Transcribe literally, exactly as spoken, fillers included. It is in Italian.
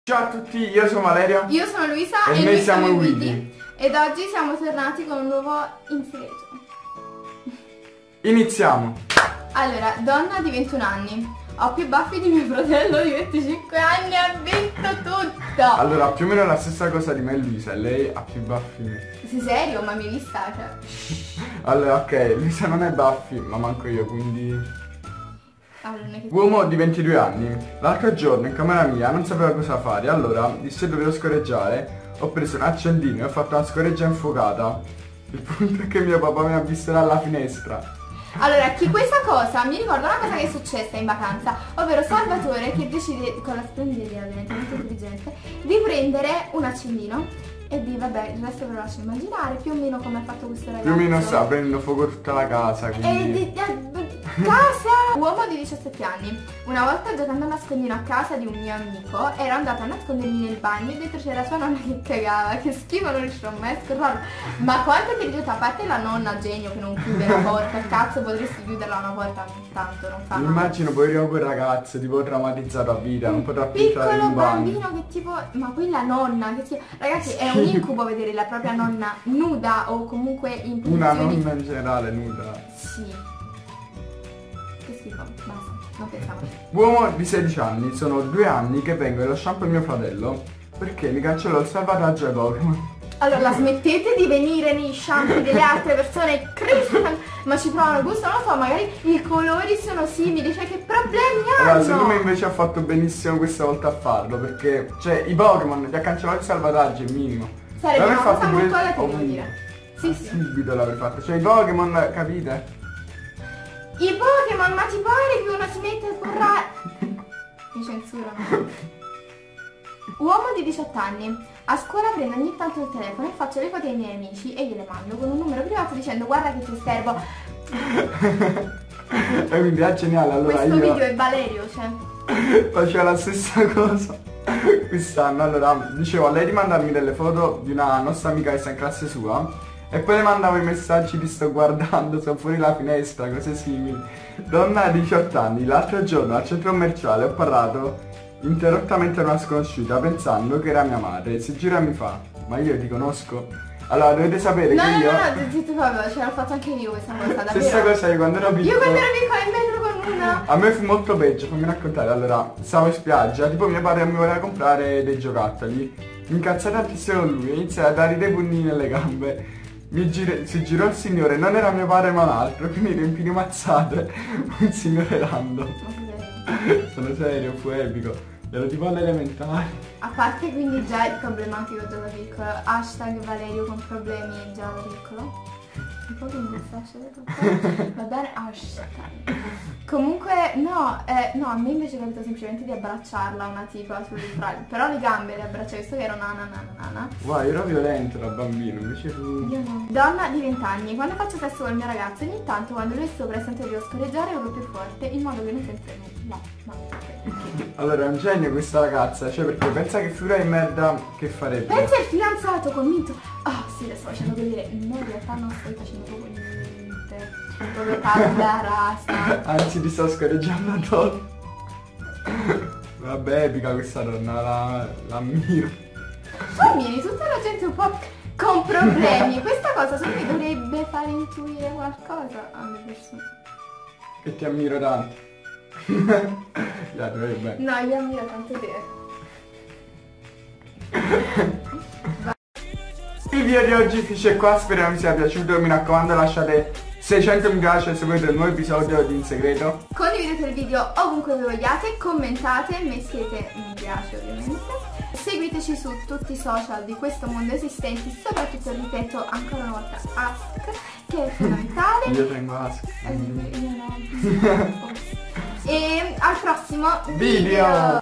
Ciao a tutti, io sono Valerio. Io sono Luisa e, e noi siamo i Willy. Ed oggi siamo tornati con un nuovo insereggio. Iniziamo. Allora, donna di ventuno anni. Ho più baffi di mio fratello di venticinque anni, ha vinto tutto. Allora, più o meno la stessa cosa di me e Luisa. Lei ha più baffi di me. Sei serio? Ma mi hai vista? Cioè... Allora, ok, Luisa non è baffi, ma manco io, quindi... Allora, non è che... Uomo di ventidue anni. L'altro giorno in camera mia non sapeva cosa fare, allora, disse dovevo scorreggiare. Ho preso un accendino e ho fatto una scorreggia infuocata. Il punto è che mio papà mi ha visto dalla finestra. Allora, chi questa cosa mi ricorda una cosa che è successa in vacanza, ovvero Salvatore che decide, con la splendida idea, ovviamente molto intelligente, di prendere un accendino e di, vabbè, il resto ve lo lascio immaginare, più o meno come ha fatto questo ragazzo. Più o meno sta prendendo fuoco tutta la casa, quindi... E di, di, casa! Uomo di diciassette anni. Una volta giocando a nascondino a casa di un mio amico, ero andata a nascondermi nel bagno e dentro c'era sua nonna che cagava, che schifo, non riuscivo mai a scordarlo. Ma quanto ti rifiuta, a parte la nonna genio che non chiude la porta, cazzo potresti chiuderla una volta ogni tanto, non fa. Mi immagino poverino quel ragazzo, tipo traumatizzato a vita, non potrà più entrare in un bagno. Piccolo bambino che tipo, ma poi la nonna, che tipo, ragazzi è un incubo vedere la propria nonna nuda o comunque in posizioni... Una nonna in generale nuda. Sì. Che schifo, basta, non pensavo. Uomo di sedici anni, sono due anni che vengo allo shampoo di mio fratello perché mi cancellò il salvataggio ai Pokémon. Allora la smettete di venire nei shampoo delle altre persone, Christian, ma ci provano gusto, non lo so, magari i colori sono simili, cioè che problemi hanno? Allora, secondo me invece ha fatto benissimo questa volta a farlo, perché, cioè, i Pokémon gli ha cancellato il salvataggio, è minimo. Sarebbe una cosa molto alla devo dire. Sì, sì. Subito l'avrei fatto, cioè i Pokémon, capite? I Pokémon, ma ti pare che uno si mette a curare? Mi censurano. Uomo di diciotto anni. A scuola prendo ogni tanto il telefono e faccio le foto ai miei amici e gliele mando con un numero privato dicendo guarda che ti osservo. E quindi è geniale, allora questo io... video è Valerio, cioè. Faceva la stessa cosa quest'anno, allora dicevo a lei di mandarmi delle foto di una nostra amica che sta in classe sua e poi le mandavo i messaggi ti sto guardando, sono fuori la finestra, cose simili. Donna di diciotto anni, l'altro giorno al centro commerciale ho parlato interrottamente a una sconosciuta pensando che era mia madre. Si gira e mi fa, ma io ti conosco? Allora dovete sapere no, che no, io... No, no, no, zitto proprio, ce l'ho fatto anche io questa cosa, davvero. Stessa cosa di quando ero piccolo. Io quando ero piccola in metro con una... A me fu molto peggio, fammi raccontare. Allora, stavo in spiaggia, tipo mio padre mi voleva comprare dei giocattoli. Mi incazzai tantissimo con lui e iniziai a dare dei pugni nelle gambe. Mi gire, si girò il signore, non era mio padre ma un altro, quindi riempì di mazzate un signore random. Sono serio, fu epico. Ero tipo all'elementare. A parte quindi già il problematico già da piccolo, hashtag Valerio con problemi già da piccolo. Un po' che mi sta scendendo. Va bene, hashtag. Comunque no, eh, no, a me invece è capitato semplicemente di abbracciarla una tipa sul braccio. Però le gambe le abbracciai, visto che ero nana nana nana. Wow, ero violento da bambino, invece tu... Io no. Donna di venti anni, quando faccio sesso con il mio ragazzo ogni tanto quando lui è sopra e sento che devo scorreggiare urlo più forte in modo che non sente no, no, okay. Allora è un genio questa ragazza, cioè perché pensa che figura di merda che farebbe. Pensa al fidanzato convinto. Ah oh, sì, le sto facendo vedere. No, in realtà non sto facendo proprio niente. Proprio tabula rasa. Anzi ti sto scorreggiando addosso. Vabbè, epica questa donna, la, la ammiro. Tu ammiri tutta la gente un po' con problemi. Questa cosa solo mi dovrebbe fare intuire qualcosa alle persone. Che ti ammiro tanto. Ya, dovrebbe. No, io ammiro tanto te. Il video di oggi finisce qua, speriamo vi sia piaciuto, mi raccomando lasciate seicento mi piace se volete il nuovo episodio di In Segreto. Condividete il video ovunque vi vogliate, commentate, mettete mi piace ovviamente. Seguiteci su tutti i social di questo mondo esistenti, soprattutto ripeto ancora una volta Ask, che è fondamentale. Io tengo Ask. Eh, io no. E al prossimo video.